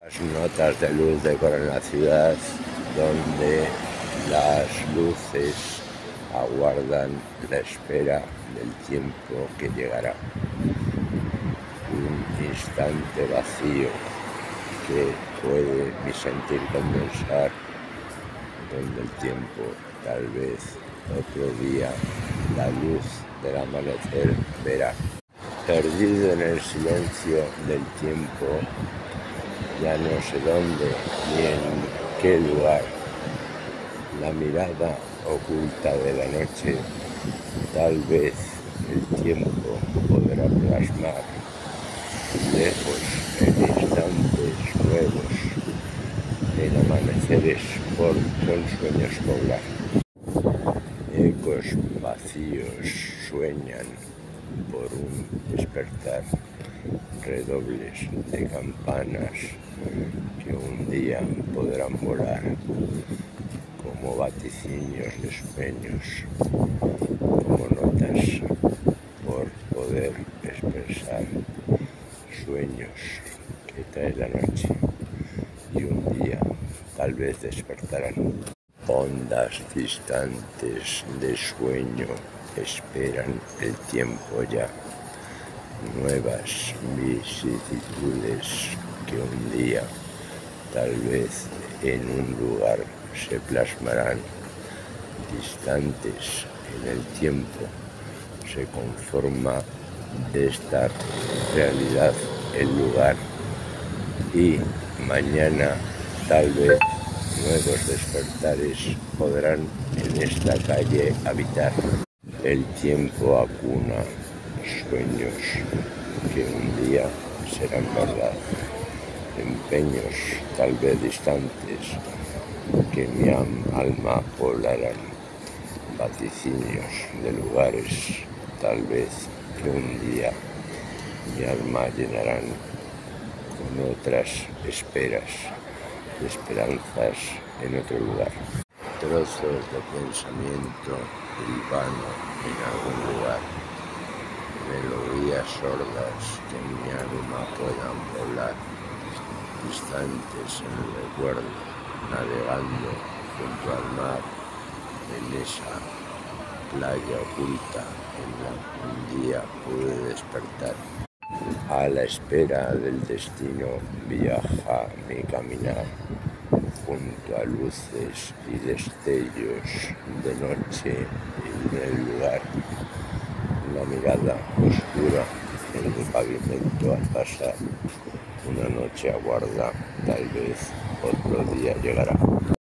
Las notas de luz decoran la ciudad, donde las luces aguardan la espera del tiempo que llegará. Un instante vacío que puede mi sentir condensar, donde el tiempo, tal vez otro día, la luz del amanecer verá. Perdido en el silencio del tiempo, ya no sé dónde ni en qué lugar, la mirada oculta de la noche, tal vez el tiempo podrá plasmar lejos en instantes nuevos, en amaneceres con sueños poblar. Ecos vacíos sueñan por un despertar, redobles de campanas que un día podrán volar como vaticinios de sueños, como notas por poder expresar sueños que trae la noche y un día tal vez despertarán. Ondas distantes de sueño esperan el tiempo ya, nuevas vicisitudes que un día, tal vez en un lugar, se plasmarán. Distantes en el tiempo se conforma esta realidad el lugar, y mañana tal vez nuevos despertares podrán en esta calle habitar. El tiempo acuna sueños que un día serán verdad, empeños tal vez distantes que mi alma poblarán, vaticinios de lugares tal vez que un día mi alma llenarán con otras esperas, esperanzas en otro lugar. Trozos de pensamiento urbano en algún lugar, melodías sordas que en mi alma puedan volar, distantes en el recuerdo, navegando junto al mar, en esa playa oculta en la que un día pude despertar. A la espera del destino viaja mi caminar, junto a luces y destellos de noche en el lugar, la mirada oscura en el pavimento al pasar, una noche aguarda, tal vez otro día llegará.